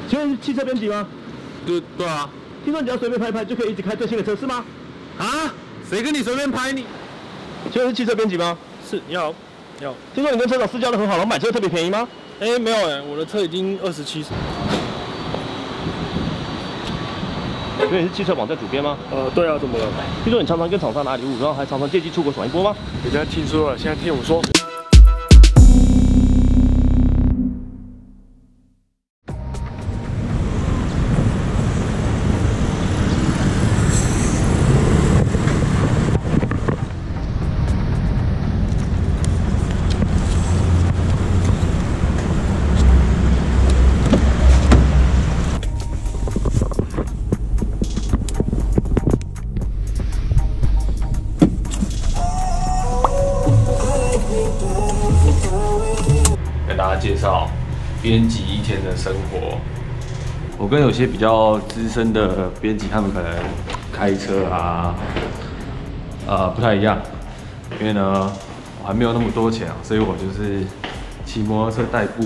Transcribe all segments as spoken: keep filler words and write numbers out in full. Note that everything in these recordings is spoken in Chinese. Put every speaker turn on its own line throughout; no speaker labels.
请问是汽车编辑吗？
对对啊。
听说你只要随便拍拍就可以一直开最新的车是吗？
啊？谁跟你随便拍你？
请问是汽车编辑吗？
是，你好，你好。
听说你跟车厂私交的很好，然后买车特别便宜吗？
哎、欸，没有哎、欸，我的车已经二十七。
所以你是汽车网站主编吗？
呃，对啊，怎么了？
听说你常常跟厂商拿礼物，然后还常常借机出国爽一波吗？
人家听说了，现在听我说。
跟大家介绍编辑一天的生活。我跟有些比较资深的编辑，他们可能开车啊，呃，不太一样。因为呢，我还没有那么多钱啊，所以我就是骑摩托车代步。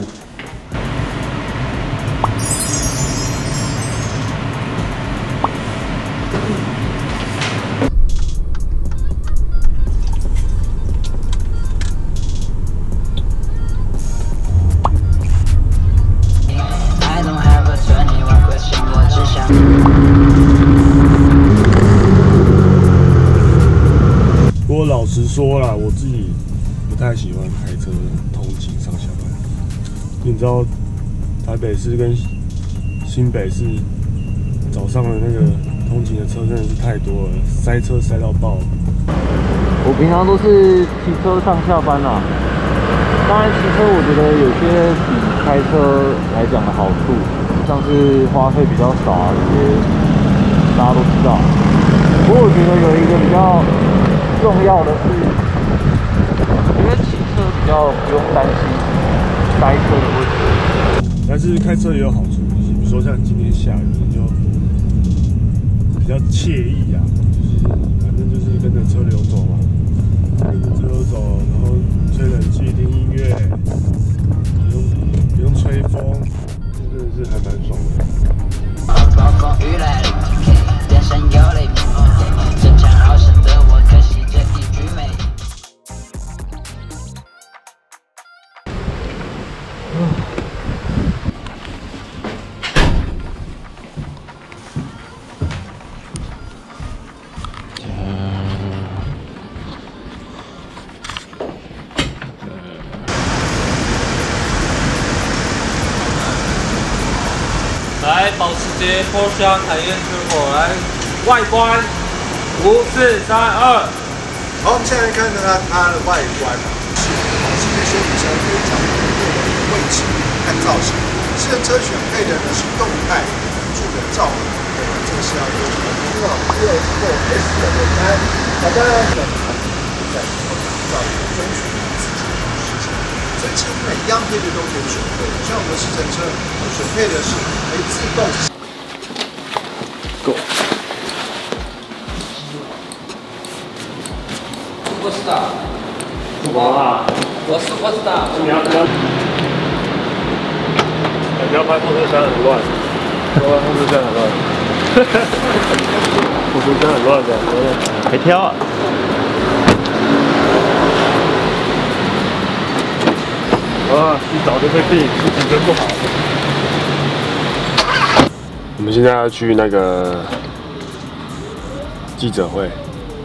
不过老实说啦，我自己不太喜欢开车通勤上下班。你知道台北市跟新北市早上的那个通勤的车真的是太多了，塞车塞到爆。
我平常都是骑车上下班啦。当然，骑车我觉得有些比开车来讲的好处，像是花费比较少啊，这些大家都知道。不过我觉得有一个比较重要的是，我觉得骑车比较不用担心塞车的问题。
但是开车也有好处，比如说像今天下雨，你就比较惬意啊，就是反正就是跟着车流走嘛，跟着车流走，然后吹冷气、听音乐，不用不用吹风，真的是还蛮爽的。
暴风雨来临，电闪有雷鸣，争强好胜的我，可惜这一局没赢。
来，保时捷 Porsche Cayenne Turbo， 来，外观，五、四、三、二。
好，我们现在看到它的外观啊，是保时捷修理车非常不错的位置和造型。这个车选配的呢是动态辅助的照明，对吧？这个是要用的。好 ，P S 六 S 的轮胎，大家选在打造遵循自己的事情。整车每样配置都可以选配，像我们试乘车选配的是可以自动。
Go。
我知道。
怎么啦？
我是我知道。
你要不要？不要拍后车厢很乱，不要拍后车厢很乱。后车厢很乱的，
还挑啊？
啊，一早就被病，心情真不好。我们现在要去那个记者会，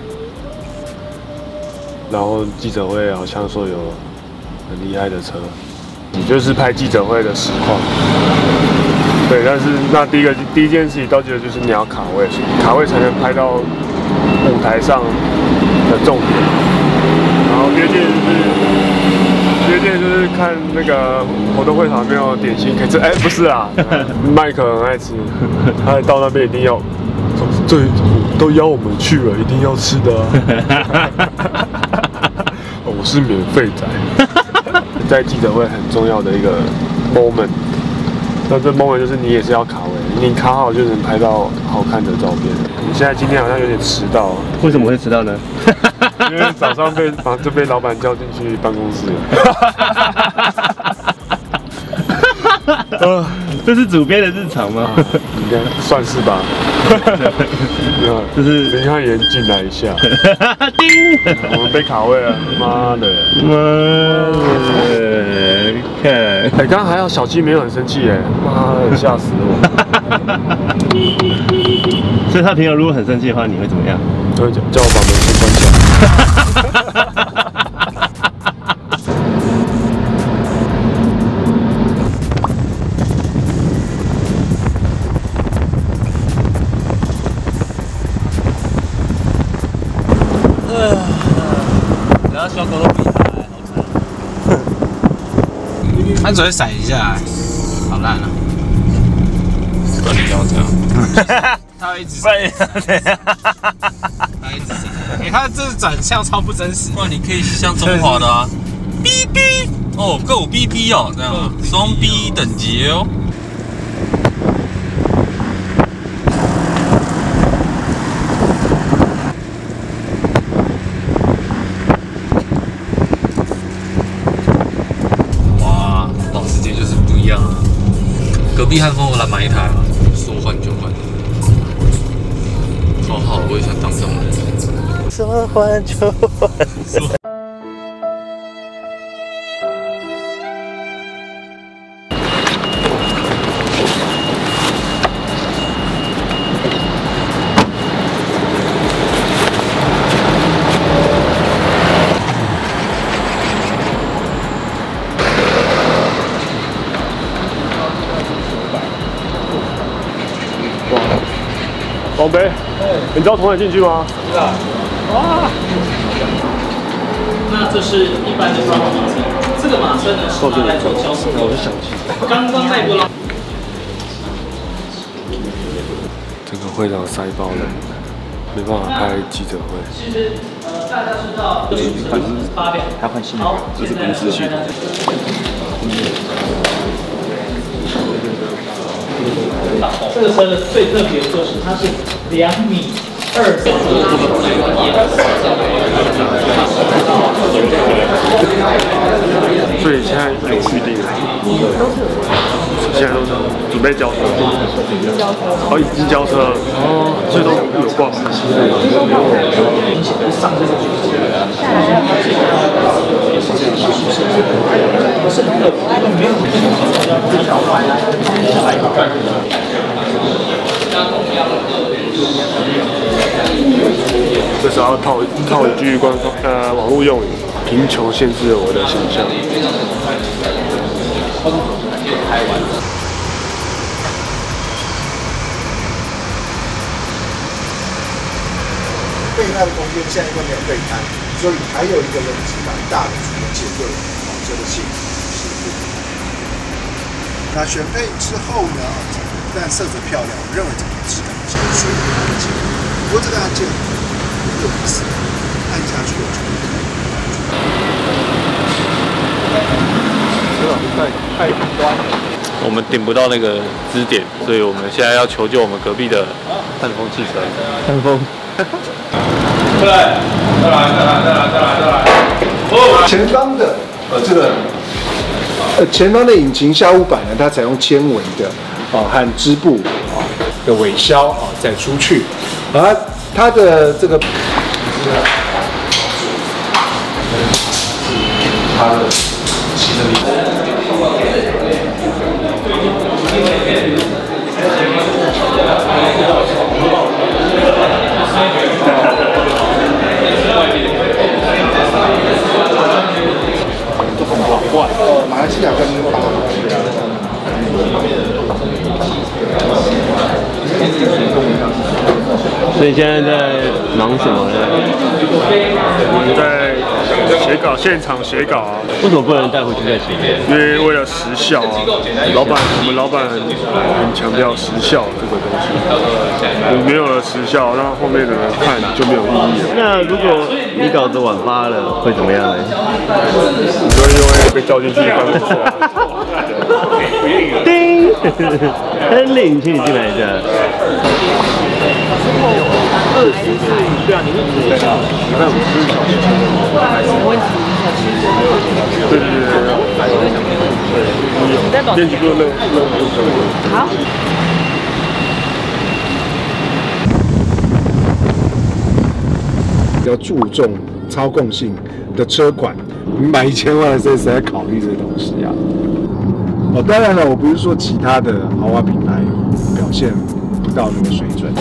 然后记者会好像说有很厉害的车，你就是拍记者会的实况。对，但是那第一个第一件事情，到记得就是你要卡位，卡位才能拍到舞台上的重点。然后第二件就是。第二件就是看那个活动会场没有点心可以吃，哎、欸，不是啦，麦克很爱吃，他到那边一定要，这都邀我们去了，一定要吃的啊。我是免费仔，在记者会很重要的一个 moment， 那这 moment 就是你也是要卡位，你卡好就能拍到好看的照片。你现在今天好像有点迟到，
为什么会迟到呢？
因为早上被就被老板叫进去办公室了。呃，
这是主编的日常吗？
应该算是吧。
就是
林汉炎进来一下，
叮，
我们被卡位了，妈的！
妈的，看，
哎，刚刚还好小鸡没有很生气哎，妈的，吓死我！
所以他平常如果很生气的话，你会怎么样？
我会叫叫我把门先关起来。
然后小狗都比他还好惨。他只会闪一下，好烂啊！到底要这样？他会一直闪，他一直闪。哎，他这转向超不真实。哇，你可以像中华的啊，哔哔哦，够哔哔哦，这样双哔等级哦。隔壁汉风我来买一台啊，说换就换，好好，我也想当这种人。
说换就换。
宝贝，你知道从哪进去吗？
知道。哇！那这是一般的装潢马车，这个马车呢是拿来做销售的。我是小气。刚刚那波浪。
整个会场塞爆了，没办法开记者会。
其实呃，大家知道，就是发表，
还换新的，这是公司系统。
这个车的最特别的就是它是两米二三，
所以现在有预定了，现在都是准备交车，哦，已经交车了，哦，所以都有挂。这时候要套套一句官方呃网络用语，贫穷限制了我的想象。
备胎的空间现在因为没有备胎，所以还有一个人体蛮大的储物间，对跑车的性是不。那选配之后呢，但色泽漂亮，我认为整个质感是属于安静。不过这个按键很有意思，按下去有什么？
太太端了。我们顶不到那个支点，所以我们现在要求救我们隔壁的汉风汽车。
汉风。
对，再来，再来，再来，再来，再来。哦，
前方的呃这个呃前方的引擎下雾板呢，它采用纤维的啊和织布啊的尾销啊再出去，而它的这个它的新的力。呃，马来西亚跟巴马。
所以现在在忙什么呢？
我们在写稿，现场写稿啊。
为什么不能带回去再写？
因为为了时效啊，老板，我们老板很很强调时效这个东西。你没有了时效，让后面的人看就没有意义了。
那如果你稿子晚发了，会怎么样呢？
你就因为被叫进去办公室。
叮 ，Henry， 请你进来一下。二十对啊，你是指一下，礼拜五是小时。没问题，小时。对对对对。你在忙
编辑部的任任务。
好。
比较注重操控性的车款，你买一千万的车，谁在考虑这些东西啊？哦，当然了，我不是说其他的豪华品牌表现不到那个水准。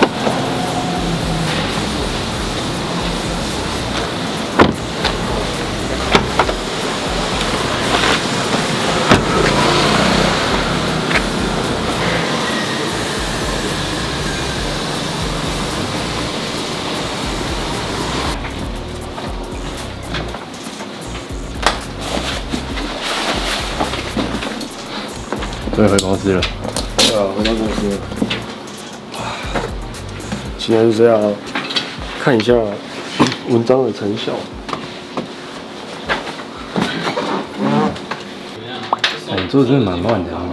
终于回公司了。
对啊，回到公司了。今天就是要看一下文章的成效。
哎，你做的真的蛮乱的啊。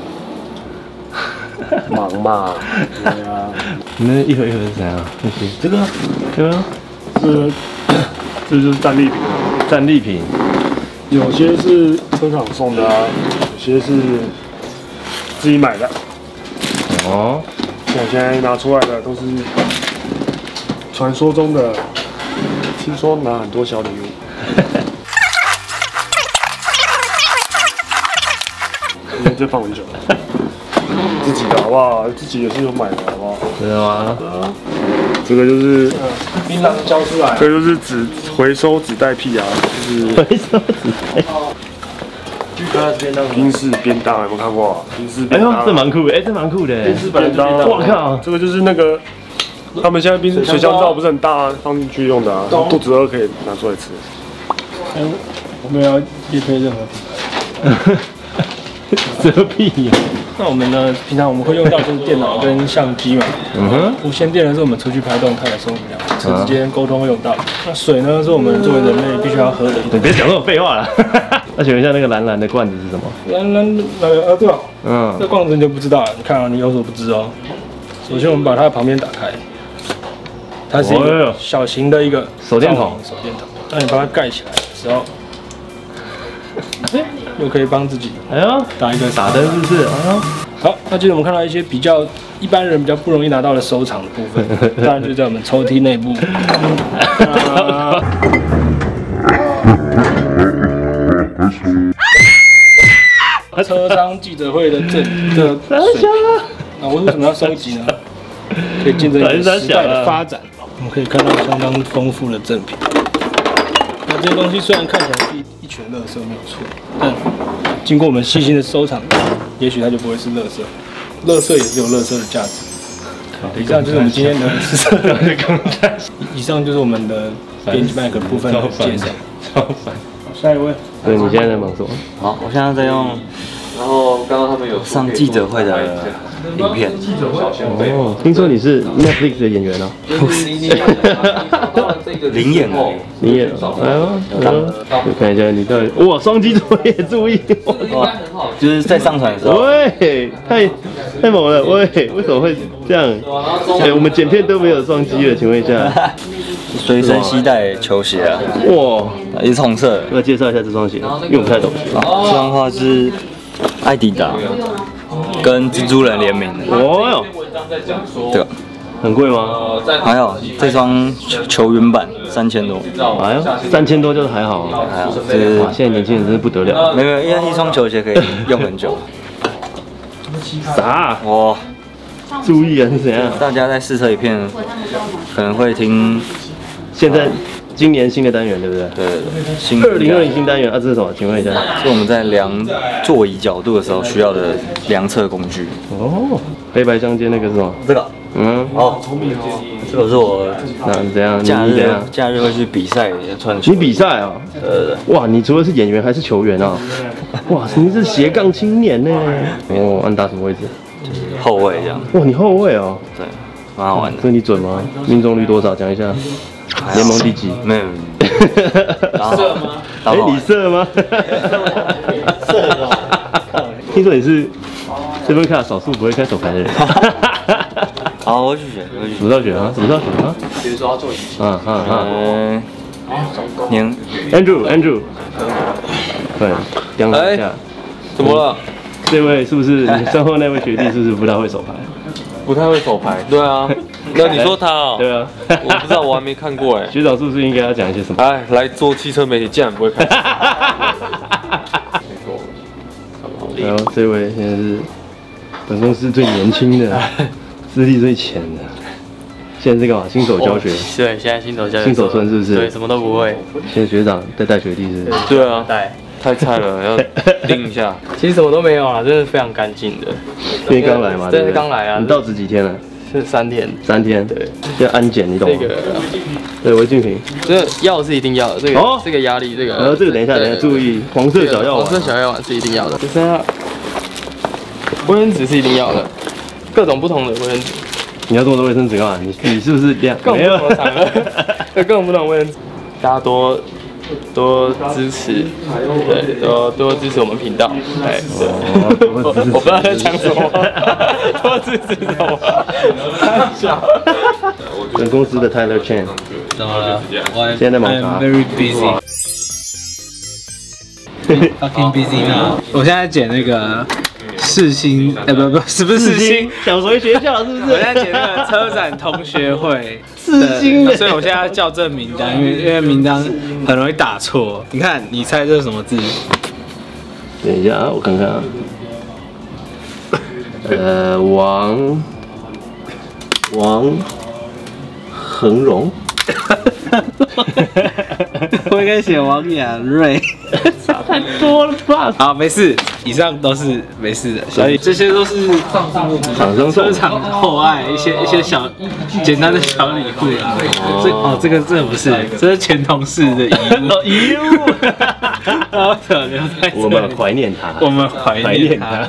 忙嘛，对啊。
你那一盒一盒是怎样？这个，这个，
这这就是战利品，
战利品。
有些是车厂送的啊，有些是自己买的。
哦，
我现在拿出来的都是传说中的，听说拿很多小礼物。因为这放很久了，自己的好不好？自己也是有买的好不好？
真的吗？
这个就是
槟榔交出来，
这个就是纸回收纸袋屁啊，就是
回收纸袋。
宾士便当有没有看过啊？宾士
哎呦，
便当，
这蛮酷的，哎，这蛮酷的。
宾士便当，
我靠，
这个就是那个他们现在宾士水箱罩不是很大啊，放进去用的啊，肚子饿可以拿出来吃。
哎，我们要业配任何品牌。
遮屁呀！
那我们呢？平常我们会用到就是电脑跟相机嘛。
嗯哼。
无线电呢是我们出去拍动态的时候，我们两车之间沟通会用到。那水呢是我们作为人类必须要喝的。
你别讲这种废话了。那请问一下，那个蓝蓝的罐子是什么？
蓝蓝那个呃对吧？
嗯。
这罐子你就不知道了。你看啊，你有所不知哦。首先我们把它的旁边打开，它是一个小型的一个
手电筒。
手电筒。那你把它盖起来的时候。哎，又可以帮自己，
哎呦，
打一个
打灯是不是？哎呦，
好，那接着我们看到一些比较一般人比较不容易拿到的收藏的部分，当然就在我们抽屉内部。车商记者会的证的水，那我为什么要收集呢？可以见证一个时代的发展，我们可以看到相当丰富的赠品。那这些东西虽然看起来是一一群垃圾没有错，但经过我们细心的收藏，也许它就不会是垃圾。垃圾也是有垃圾的价值。以上就是我们今天的以上就是我们的编辑麦克部分的介绍。
超烦。
下一位。
对，你现在在忙什么？
好，我现在在用。
然后刚刚他们有
上记者会的影片。
哦，听说你是 Netflix 的演员啊？
零演哦，
零演。哎呦，我看一下你到底哇，双击作业注意。
哇，就是在上传的时候。
喂，太太猛了，喂，为什么会这样？哎，我们剪片都没有双击了，请问一下。
随身携带球鞋啊。
哇，
也是红色。
要介绍一下这双鞋，因为我不太懂。
好，这双话是艾迪达跟蜘蛛人联名的。
哦哟，
这个
很贵吗？
还好，这双球员版三千多。
哎呦，三千多就是还好啊。
还好，这是
哇，现在年轻人真是不得了。
没有，因为一双球鞋可以用很久。
啥？
哇！
注意啊，是怎样？
大家在试车影片可能会听。
现在今年新的单元对不对？
对对对，新
二零二零新单元啊，这是什么？请问一下。
是我们在量座椅角度的时候需要的量测工具。
哦，黑白相间那个是吗？
这个。
嗯。
哦，聪明哦。这个是我
那怎样？
假日
怎样？
假日会去比赛穿的。
你比赛啊？
呃。
哇，你除了是演员还是球员啊？哇，你是斜杠青年呢。哦，你打什么位置？
就是后卫这样。
哇，你后卫哦。
对，蛮好玩的。
这你准吗？命中率多少？讲一下。联盟第几？
没有。
射吗？
哎，你射吗？
射吗？
听说你是这份卡少数不会开手牌的人。
好，我去选，我去选。
什么时候选啊？什么时候选啊？
比如说要做仪器。
嗯嗯
嗯。年
Andrew Andrew，对，讲一下。
怎么了？
这位是不是你身后那位学弟是不是不太会手牌？
不太会手牌。对啊，那你说他哦？
对啊，
我不知道，我还没看过哎。
学长是不是应该要讲一些什么？
哎，来做汽车媒体竟然不会看。
然后这位现在是本公司最年轻的，资历最浅的。现在是干嘛？新手教学。
对，现在新手教学。
新手村是不是？
对，什么都不会。
现在学长在带学弟是不是？
对啊，
带。
太菜了，要盯一下。
其实什么都没有啊，真的非常干净的。
因为刚来嘛，
对，刚来啊。
你到职几天了？
是三天。
三天。
对。
要安检，你懂吗？
这个。
对，违禁品。
这个药是一定要的，这个哦，这个压力，这个。
然后这个等一下，等一下注意，黄色小药丸。
黄色小药丸是一定要的。就剩下卫生纸是一定要的，各种不同的卫生纸。
你要这么多卫生纸干嘛？你你是不是两？
各种不同的场合，对，各种不同的卫生纸。大家多。多支持，对，多多支持我们频道，哎，对，我我不知道在讲什么，多支持什么？
本公司的 Tyler Chen，
怎么了？我
现在在忙啥
？I'm very busy. Fucking busy now. 我现在剪那个世新，哎不不，是不是世新？
小学学校是不是？
我现在剪那个车展同学会。
世新的，
所以我现在要校正名单，因为因为名单很容易打错。你看，你猜这是什么字？
等一下啊，我看看啊。呃，王王恒荣。
我应该写王雅瑞，
差太多了吧？
好，没事，以上都是没事的，所以这些都是
厂商
车厂厚爱一些一些小简单的小礼物啊。这哦，这个这个不是，这是前同事的遗物，
遗物，
然后留在
我们怀念他，
我们怀念他。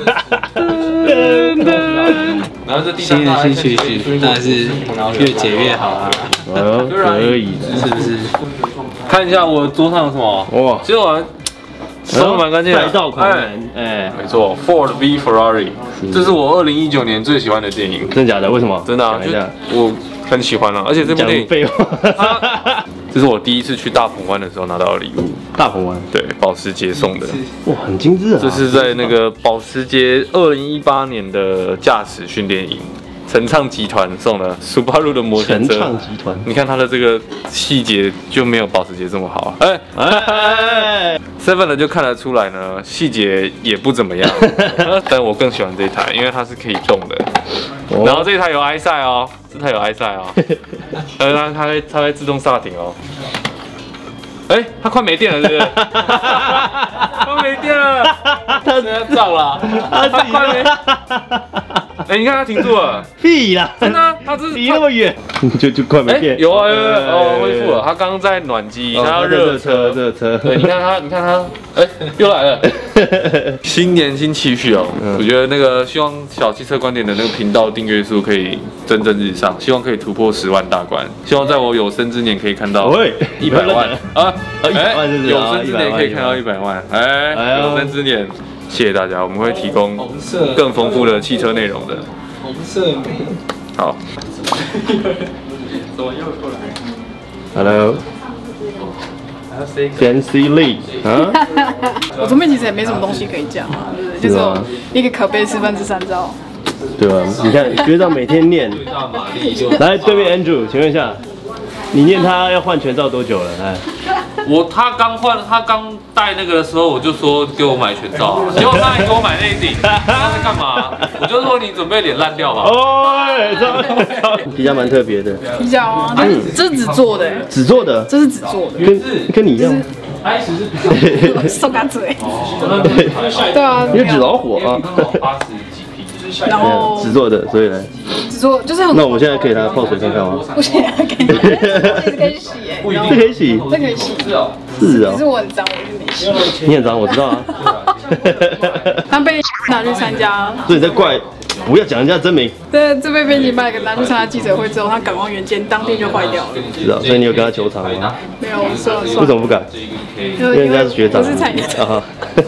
然后这第
新年新曲曲，当然是越解越好啊。
哦，可以，
是不是？
看一下我桌上有什么？哇，其实我收的蛮干净的。
赛道狂人，哎，
没错 ，Ford V Ferrari， 这是我二零一九年最喜欢的电影。
真的假的？为什么？
真的啊，就我很喜欢啊，而且这部电影，
废话，
这是我第一次去大鹏湾的时候拿到的礼物。
大鹏湾，
对，保时捷送的。
哇，很精致啊！
这是在那个保时捷二零一八年的驾驶训练营。陈畅集团送的苏巴路的摩托车。
陈畅集团，
你看它的这个细节就没有保时捷这么好。哎哎 ，Seven 的就看得出来呢，细节也不怎么样。但我更喜欢这一台，因为它是可以动的。哦、然后这一台有 iSight 哦，这台有 iSight 哦，呃，它它会它会自动刹停哦。哎、欸，它快没电了，是不是？快没电了，它要照了，它快没。哎、欸，你看它停住了，
屁啦！
真的、啊，它这是
离那么远，就就快没电。
欸、有啊有啊，哦，恢复了。它刚刚在暖机，它要热车，
热车。
对，你看它，你看它，哎、欸，又来了。新年新期许哦，嗯、我觉得那个希望小汽车观点的那个频道订阅数可以蒸蒸日上，希望可以突破十万大关，希望在我有生之年可以看到一百万啊！哎，有生之年可以看到一百万，哎，有生之年。谢谢大家，我们会提供更丰富的汽车内容的。
红色美。
好。
怎么又过来
？Hello。Fancy Lee 啊。
我这边其实也没什么东西可以讲啊，对不对？就是一个可悲示范之三招。
对啊，你看学长每天念。来，对面 Andrew， 请问一下，你念他要换全罩多久了？来。
我他刚换他刚戴那个的时候，我就说给我买全罩，结果他还给我买那一顶，他在干嘛？我就说你准备脸烂掉吧。哦，
皮夹蛮特别的。
皮夹啊，这是这是纸做的。
纸做的？
这是纸做的。
跟跟你一样。
手嘎嘴。对啊。
因为纸老虎啊。
然后
纸做的，所以呢。
纸做就是很。
那我们现在可以拿泡水看看吗？
不行，可以，这可以洗哎。
这可以洗。
这可以洗。
是啊。
只是我很脏，我就没洗。
你很脏，我知道啊。
他被拿去参加。
所以你在怪，不要讲人家真名。
对，这被编辑麦克拿去参加记者会之后，他感光元件当天就坏掉了。
是啊，所以你有跟他求偿吗？
没有，我说了算。
为什么不敢？因为人家是学长。
不是产业
啊。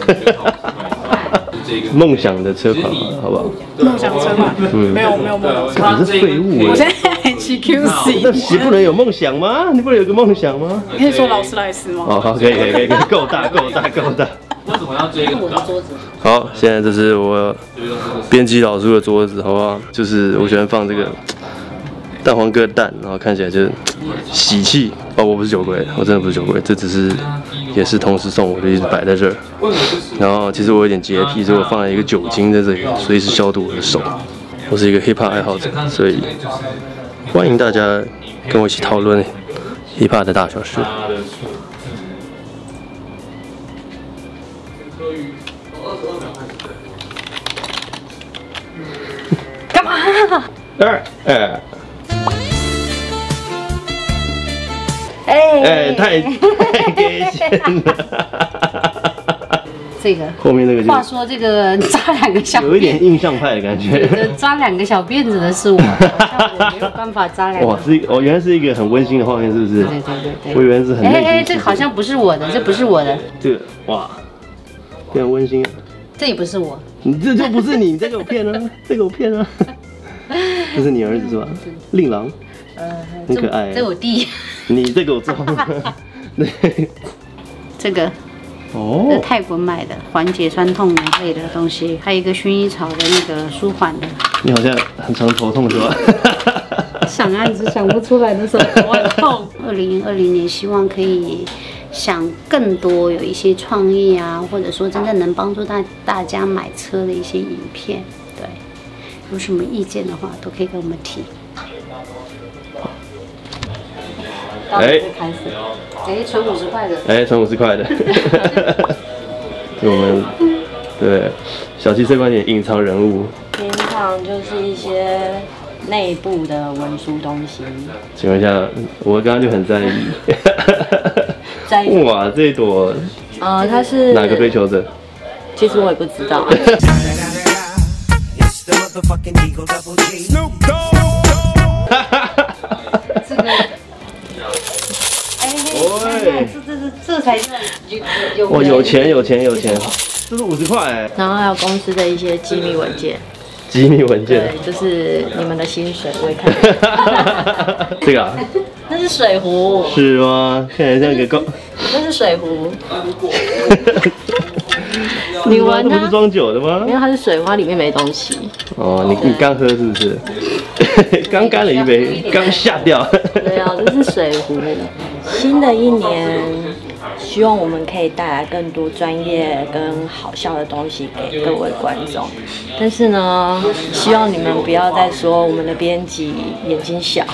梦想的车款，好不好？
梦想车款，嗯，没有没有梦想。
你是废物哎！
我现在骑 Q C。
那你不能有梦想吗？你不能有个梦想吗？
你可以说劳斯莱斯吗？
哦，好，可以可以可以，够大够大够大。
为什么要追一个
我的桌子？好，现在这是我编辑老叔的桌子，好不好？就是我喜欢放这个蛋黄哥蛋，然后看起来就是喜气。哦，我不是酒鬼，我真的不是酒鬼，这只是也是同事送我的，一直摆在这儿。然后其实我有点洁癖，所以我放了一个酒精在这里，随时消毒我的手。我是一个 hiphop 爱好者，所以欢迎大家跟我一起讨论 hiphop 的大小事。
干嘛？
二哎
哎
哎，太太给钱了。
这个
后面那个就
话说这个扎两个小
有一点印象派的感觉。
对扎两个小辫子的是我，像我没有办法扎两个。
哇，是一哦，原来是一个很温馨的画面，是不是？
对对对对。
我以为是很。
哎哎，这个好像不是我的，这不是我的。
这个哇，非常温馨。
这也不是我。
你这就不是你，你在给我骗啊！在给我骗啊！这是你儿子是吧？令郎。
呃，
很可爱。
这我弟。
你在给我装。对。
这个。哦。这泰国买的缓解酸痛类的东西，还有一个薰衣草的那个舒缓的。
你好像很常头痛是吧？
想案子想不出来的时候头很痛。二零二零年希望可以想更多有一些创意啊，或者说真正能帮助大大家买车的一些影片，对，有什么意见的话都可以跟我们提。哎，开始，哎，存五十块的，
哎，存五十块的，我们对小汽车观点隐藏人物，
平常就是一些内部的文书东西。
请问一下，我刚刚就很在意，
在意
哇，这一朵，
呃，它是
哪个追求者？
其实我也不知道。
这个。哎，这这这这才是有
哇，有钱有钱有钱，这是五十块。
然后还有公司的一些机密文件。
机密文件。
对，就是你们的薪水，我也看。
这个啊？
那是水壶。
是吗？看起来像一个高。
那是水壶。你闻它？
不是装酒的吗？
因为它是水壶，它里面没东西。
哦，你你刚喝是不是？刚干了一杯，刚下掉。
对啊，这是水壶。新的一年，希望我们可以带来更多专业跟好笑的东西给各位观众。但是呢，希望你们不要再说我们的编辑眼睛小，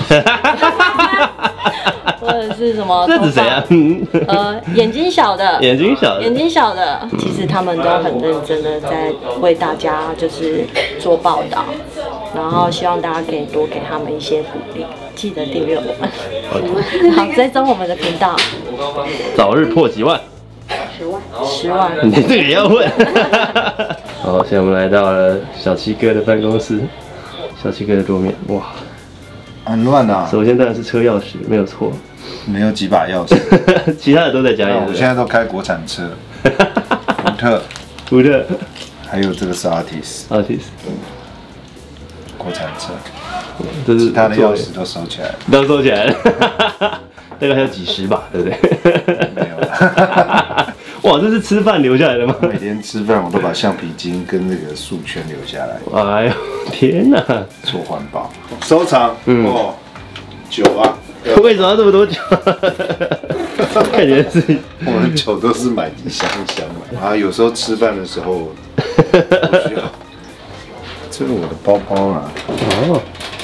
或者是什么。
这是谁啊？
呃，眼睛小的。
眼睛小的。
眼睛小的，其实他们都很认真的在为大家就是做报道，然后希望大家可以多给他们一些鼓励。记得订阅我们，好，追踪我们的频道，
早日破几万，
十万，十万，
你这个也要问。好，现在我们来到了小七哥的办公室，小七哥的桌面，哇，
很乱啊。
首先当然是车钥匙，没有错，
没有几把钥匙，
其他的都在家里。
我现在都开国产车，福特，
福特，
还有这个是 Artis，Artis， 国产车。
这是
他的钥匙都收起来了，
都收起来了，大概还有几十把，对不对？
没有了。
哇，这是吃饭留下来的吗？
每天吃饭我都把橡皮筋跟那个束圈留下来。
哎呦，天哪！
做环保，收藏。嗯，哦，酒啊，
为什么要这么多酒？感觉是
我们酒都是买一箱一箱买，然后有时候吃饭的时候，我需要。这是我的包包啦。哦。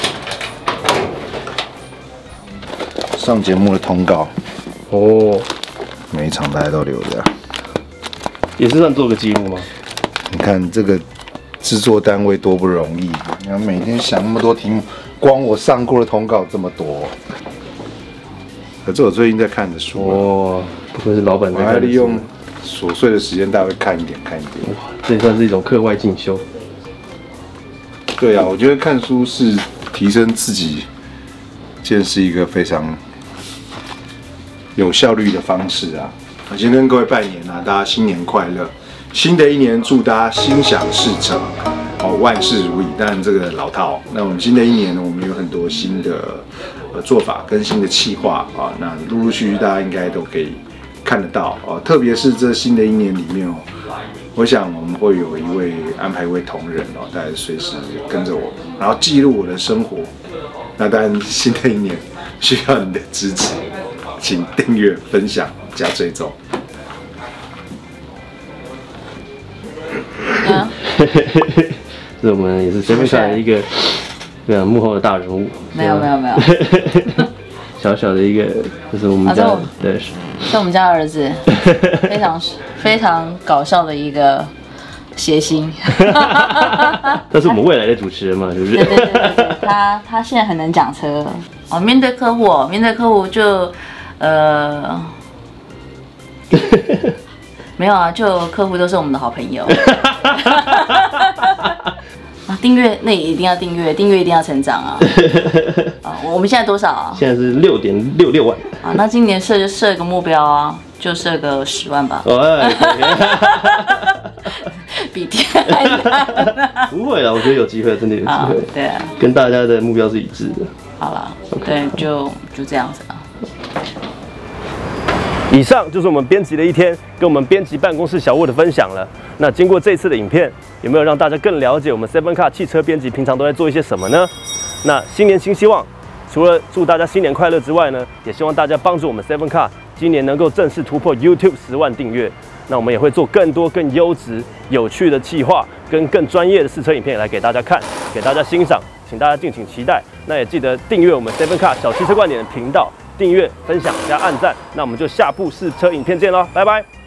上节目的通告。
哦。
每一场大家都留着。
也是算做个记录吗？
你看这个制作单位多不容易，你看每天想那么多题目，光我上过的通告这么多。可是我最近在看的书。
哦，不愧是老板在看的书。
我还利用琐碎的时间，大概看一点看一点。
哇，这也算是一种课外进修。
对啊，我觉得看书是提升自己见识一个非常有效率的方式啊！我先跟各位拜年啊，大家新年快乐！新的一年祝大家心想事成，哦，万事如意。当然这个老套，那我们新的一年呢，我们有很多新的呃做法跟新的企划啊，那陆陆续续大家应该都可以看得到啊。特别是这新的一年里面哦， 我想我们会有一位安排一位同仁哦，大家随时跟着我，然后记录我的生活。那当然，新的一年需要你的支持，请订阅、分享加追踪。
啊，这我们也是 Sevenka 的一个非常幕后的大人物。
没有没有没有，
小小的一个，就是我们家的，对，
是我们家儿子，非常非常搞笑的一个谐星。
这是我们未来的主持人嘛，是不是？
对对对对对，他他现在很能讲车哦，面对客户哦，面对客户就呃。没有啊，就客户都是我们的好朋友。啊，订阅那也一定要订阅，订阅一定要成长啊！啊，我们现在多少啊？
现在是六点六六万。
啊，那今年设就设一个目标啊，就设个十万吧。
哎，
比天还难。
不会啦，我觉得有机会，真的有机会。
对啊，
跟大家的目标是一致的。
好了，对，就就这样子啊。
以上就是我们编辑的一天，跟我们编辑办公室小沃的分享了。那经过这次的影片，有没有让大家更了解我们 Sevenka 汽车编辑平常都在做一些什么呢？那新年新希望，除了祝大家新年快乐之外呢，也希望大家帮助我们 Sevenka 今年能够正式突破 YouTube 十万订阅。那我们也会做更多更优质、有趣的企划，跟更专业的试车影片来给大家看，给大家欣赏，请大家敬请期待。那也记得订阅我们 Sevenka 小汽车观点的频道。订阅、分享加按赞，那我们就下部试车影片见喽，拜拜。